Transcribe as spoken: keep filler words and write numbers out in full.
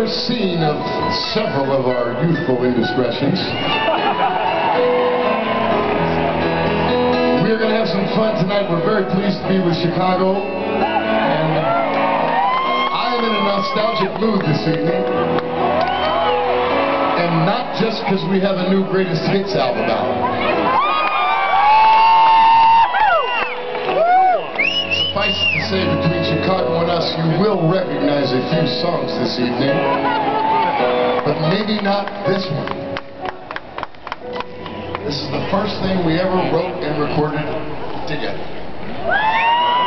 first scene of several of our youthful indiscretions. We're going to have some fun tonight. We're very pleased to be with Chicago. And I am in a nostalgic mood this evening. And not just because we have a new greatest hits album out. Suffice it to say, between Chicago and us, you will recognize a few songs this evening, but maybe not this one. This is the first thing we ever wrote and recorded together.